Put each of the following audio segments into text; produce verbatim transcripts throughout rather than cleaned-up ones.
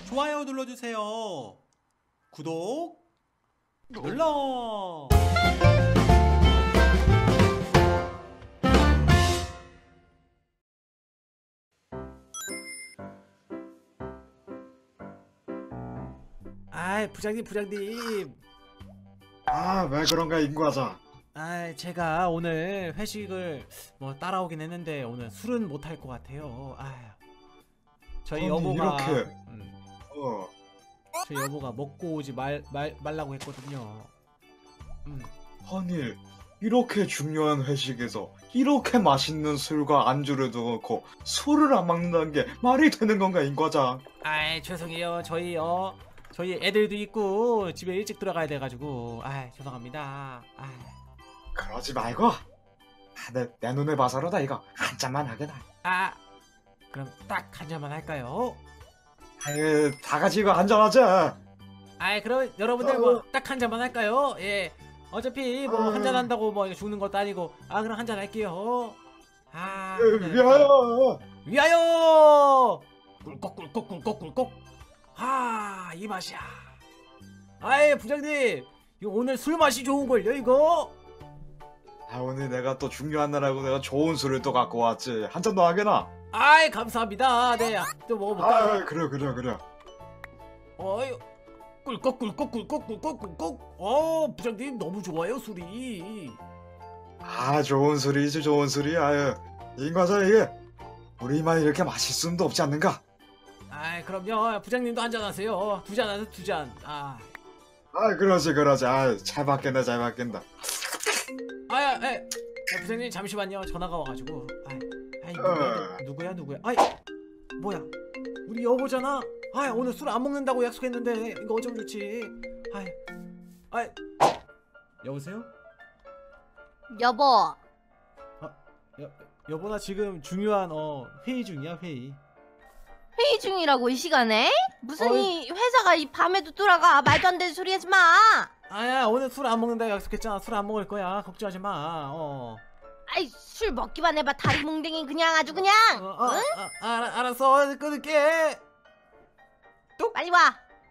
좋아요 눌러주세요. 구독 눌러. 아이 부장님 부장님 아, 왜 그런가 임과장. 아 제가 오늘 회식을 뭐 따라오긴 했는데 오늘 술은 못할 것 같아요. 아 저희 아니, 여보가 이렇게. 음, 어, 저희 여보가 먹고 오지 말, 말, 말라고 했거든요. 음. 아니 이렇게 중요한 회식에서 이렇게 맛있는 술과 안주를 넣고 술을 안 먹는다는 게 말이 되는 건가 임과장. 아이 죄송해요. 저희 어 저희 애들도 있고 집에 일찍 들어가야 돼가지고 아 죄송합니다. 아 그러지 말고 아, 내, 내 눈에 봐서라도 이거 한 잔만 하게나. 아, 그럼 딱 한 잔만 할까요? 아이, 다 같이 이거 한 잔 하자. 아이 그럼 여러분들 뭐 딱 한 잔만 할까요? 예 어차피 뭐 한 잔 한다고 뭐 죽는 것도 아니고 아 그럼 한 잔 할게요. 아 에, 위하여. 위하여 꿀꺽꿀꺽 꿀꺽꿀꺽. 아 이 맛이야. 아이 부장님 이거 오늘 술 맛이 좋은걸요 이거? 아, 오늘 내가 또 중요한 날하고 내가 좋은 술을 또 갖고 왔지. 한 잔 더 하게나. 아이 감사합니다. 네 또 먹어볼까? 아, 그래 그래 그래. 어이 꿀꺽 꿀꺽 꿀꺽 꿀꺽 꿀꺽. 어 부장님 너무 좋아요 술이. 아, 좋은 술이지 좋은 술이. 아유 임과장 이게 우리만 이렇게 마실 수는 없지 않는가? 아이 그럼요 부장님도 한잔 하세요. 두 잔 하세요 두 잔. 아 아, 그러지 그러지. 아, 잘 받겠다 잘 받겠다. 아야 에 아, 부장님 잠시만요 전화가 와가지고. 아이 아이 어. 누구야 누구야 누구야. 아이 뭐야 우리 여보잖아. 아이 오늘 술 안 먹는다고 약속했는데 이거 어쩌면 좋지. 아이 아이 여보세요? 여보, 여, 여보 나 지금 중요한 어 회의 중이야 회의. 회의 중이라고 이 시간에? 무슨 어이. 이 회사가 이 밤에도 돌아가. 말도 안 되는 소리 하지 마. 아야 오늘 술 안 먹는다고 약속했잖아. 술 안 먹을 거야 걱정하지 마. 어. 아이 술 먹기만 해봐. 다리 몽댕이 그냥 아주 그냥. 어, 어, 아, 아, 알았어 끊을게. 빨리 와.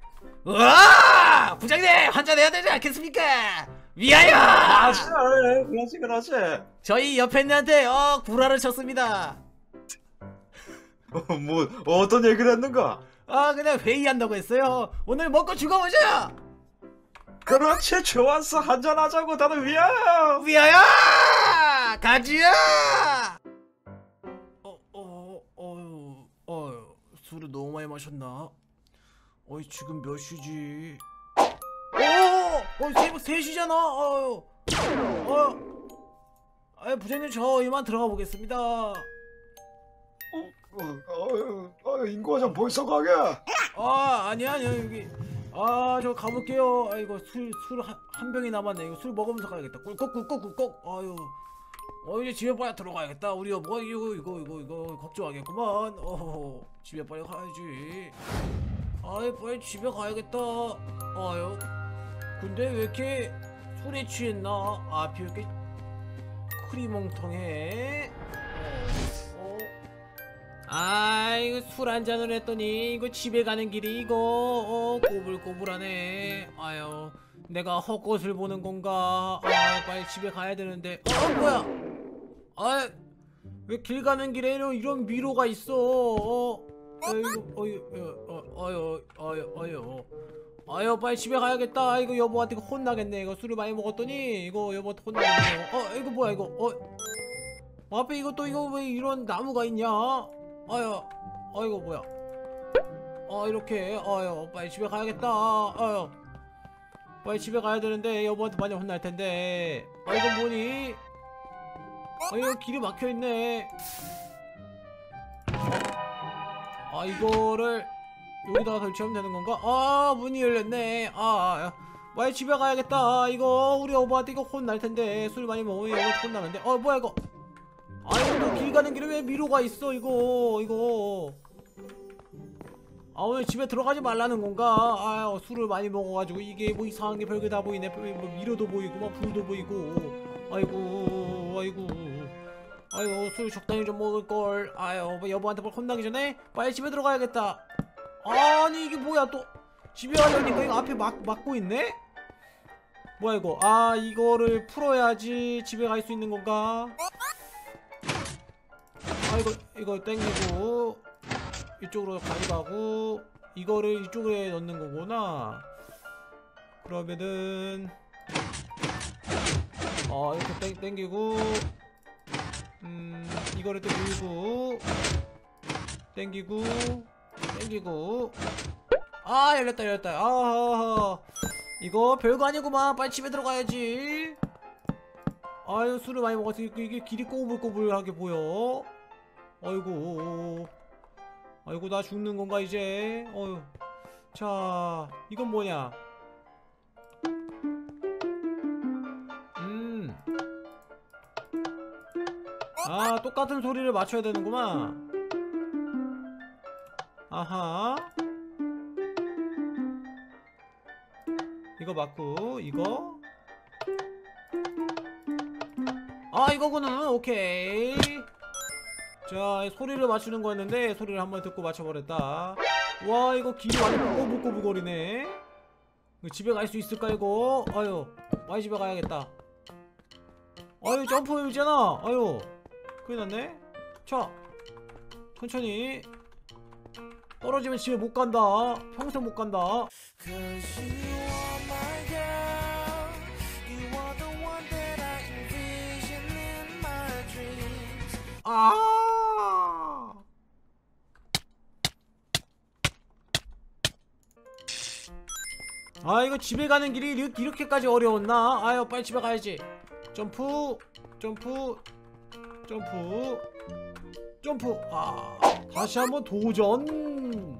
우와 부장님 한잔 해야 되지 않겠습니까? 위하여. 그렇지 그렇지 그렇지. 저희 옆에 있는한테 어 구라를 쳤습니다. 어, 뭐 어떤 얘기를 했는가? 아 그냥 회의한다고 했어요. 오늘 먹고 죽어보자. 그렇지 좋았어. 한잔 하자고. 다들 위하여. 위하여 가지야. 어, 어, 어, 어, 술을 너무 많이 마셨나? 어이 지금 몇 시지? 어, 어, 세, 세 시잖아. 어, 어, 아, 부장님 저 이만 들어가 보겠습니다. 어, 어, 어, 임과장 벌써 가게? 아, 아니야, 아니야 여기. 아, 저 가볼게요. 아이고 술, 술 한, 한 병이 남았네. 이거 술 먹으면서 가야겠다. 꿀꺽, 꿀꺽, 꿀꺽. 아유. 어 이제 집에 빨리 들어가야겠다. 우리 여보가 이거 이거 이거 이거 걱정하겠구만. 어 집에 빨리 가야지. 아이 빨리 집에 가야겠다. 아유 근데 왜 이렇게 술에 취했나? 앞이 왜 이렇게 흐리멍텅해? 어, 어. 아 이거 술 한잔을 했더니 이거 집에 가는 길이 이거 어 꼬불꼬불하네. 아유 내가 헛것을 보는 건가? 아 빨리 집에 가야 되는데. 어 뭐야? 아 왜 길 가는 길에 이런, 이런 미로가 있어? 어? 아이고 어유 어, 어유 어유 어유 아유 빨리 집에 가야겠다. 이거 여보한테 혼나겠네. 이거 술을 많이 먹었더니 이거 여보한테 혼나겠네요. 어 이거 뭐야 이거 어 앞에 이거 또 이거 왜 이런 나무가 있냐? 아유 아이고 뭐야? 아 이렇게 아유 빨리 집에 가야겠다. 아유 빨리 집에 가야 되는데 여보한테 많이 혼날 텐데. 아 이거 뭐니? 아 이거 길이 막혀있네. 아 이거를 여기다가 설치하면 되는 건가? 아 문이 열렸네. 아, 아 빨리 집에 가야겠다. 이거 우리 여보한테 이거 혼날 텐데. 술 많이 먹으면 여보한테 혼나는데. 어 뭐야 이거? 아 이거 길 가는 길에 왜 미로가 있어 이거 이거. 아 왜 집에 들어가지 말라는 건가? 아 술을 많이 먹어가지고 이게 뭐 이상한 게 별게 다 보이네. 뭐 미로도 보이고 막 불도 보이고. 아이고 아이고 아이고 술 적당히 좀 먹을걸. 아유 여보한테 뭘 혼나기 전에 빨리 집에 들어가야겠다. 아니 이게 뭐야 또 집에 가려니까 이거 앞에 막, 막고 있네? 뭐야 이거 아 이거를 풀어야지 집에 갈 수 있는 건가? 아 이거 이거 땡기고 이쪽으로 가져가고 이거를 이쪽에 넣는 거구나. 그러면은 어 이렇게 땡, 땡기고 음 이거를 또 밀고 땡기고 땡기고 아 열렸다 열렸다. 아 이거 별거 아니구만. 빨리 집에 들어가야지. 아유 술을 많이 먹어서 이게 길이 꼬불꼬불하게 보여. 아이고 아이고 나 죽는 건가 이제. 어휴. 자 이건 뭐냐. 음. 아 똑같은 소리를 맞춰야 되는구만. 아하. 이거 맞고 이거 아 이거구나. 오케이. 자 소리를 맞추는 거였는데 소리를 한번 듣고 맞춰버렸다. 와 이거 길이 완전 꼬불꼬불거리네. 집에 갈 수 있을까 이거. 아유 많이 집에 가야겠다. 아유 점프이잖아. 아유 큰일났네. 자 천천히 떨어지면 집에 못간다. 평생 못간다. 아 아 이거 집에 가는 길이 이렇게, 이렇게까지 어려웠나? 아유 빨리 집에 가야지. 점프 점프 점프 점프. 아 다시 한번 도전.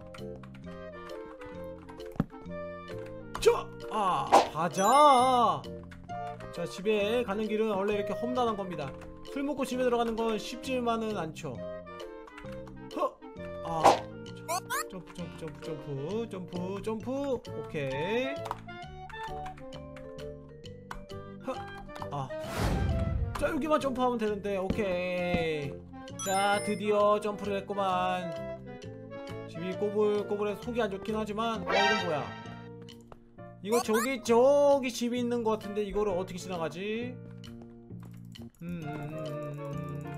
자, 아 가자. 자 집에 가는 길은 원래 이렇게 험난한 겁니다. 술 먹고 집에 들어가는 건 쉽지만은 않죠. 허! 아 점프 점프 점프 점프 점프 점프. 오케이. 허! 아 자 여기만 점프하면 되는데. 오케이. 자 드디어 점프를 했구만. 집이 꼬불꼬불해서 속이 안 좋긴 하지만. 어 이건 뭐야. 이거 저기 저기 집이 있는 것 같은데 이거를 어떻게 지나가지? 음, 음,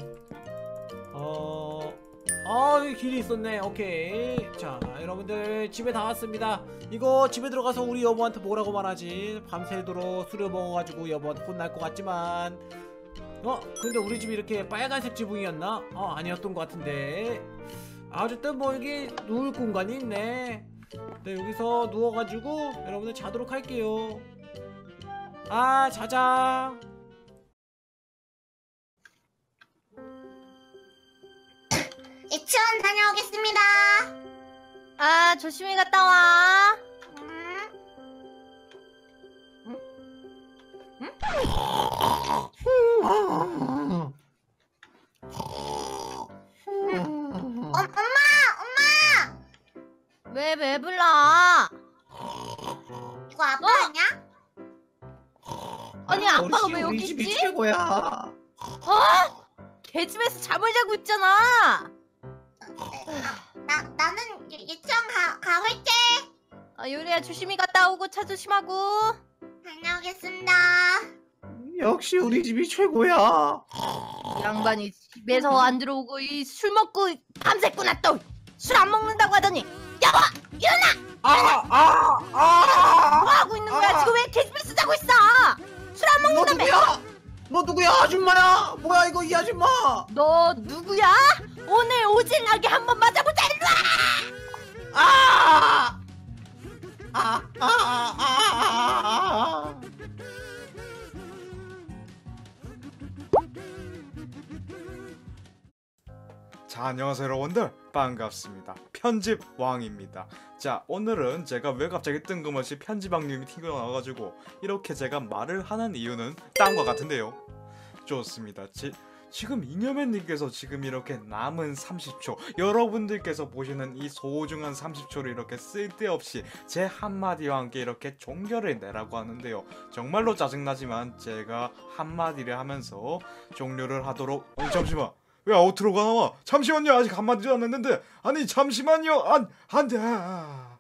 어, 아, 여기 길이 있었네. 오케이. 자, 여러분들 집에 다 왔습니다. 이거 집에 들어가서 우리 여보한테 뭐라고 말하지? 밤새도록 술을 먹어가지고 여보한테 혼날 것 같지만. 어? 근데 우리 집이 이렇게 빨간색 지붕이었나? 어, 아니었던 것 같은데. 아, 어쨌든 뭐 여기 누울 공간이 있네. 네, 여기서 누워가지고 여러분들 자도록 할게요. 아, 자자. 유치원 다녀오겠습니다. 아 조심히 갔다 와. 음. 어, 엄마, 엄마. 왜 왜 불러? 이거 아빠 어? 아니야? 아니 아빠가 왜 여기 우리 집이 있지? 최고야. 어? 개집에서 잠을 자고 있잖아. 나 나는 유, 유치원 가 가볼게. 아 요리야 조심히 갔다 오고 차 조심하고. 다녀오겠습니다. 역시 우리 집이 최고야. 양반이 집에서 안 들어오고 이 술 먹고 밤새구나 또. 술 안 먹는다고 하더니 여보 일어나. 아, 아, 아. 뭐 하고 있는 거야? 아. 지금 왜 개집에서 자고 있어? 술 안 너 먹는다며? 누구야? 너 누구야? 아줌마야? 뭐야 이거 이 아줌마? 너 누구야? 오늘 오질나게 한번 맞아보자. 일로 와. 아! 아, 아, 아, 아, 아, 아. 자, 안녕하세요 여러분들, 반갑습니다. 편집왕입니다. 자, 오늘은 제가 왜 갑자기 뜬금없이 편집왕님이 튀어나와가지고 이렇게 제가 말을 하는 이유는 딴 것 같은데요. 좋습니다. 지, 지금 이녀맨님께서 지금 이렇게 남은 삼십 초, 여러분들께서 보시는 이 소중한 삼십 초를 이렇게 쓸데없이 제 한마디와 함께 이렇게 종결을 내라고 하는데요. 정말로 짜증나지만 제가 한마디를 하면서 종료를 하도록. 어, 잠시만, 왜 아우트로가 나와? 잠시만요. 아직 한마디도 안 했는데. 아니 잠시만요. 안 안돼.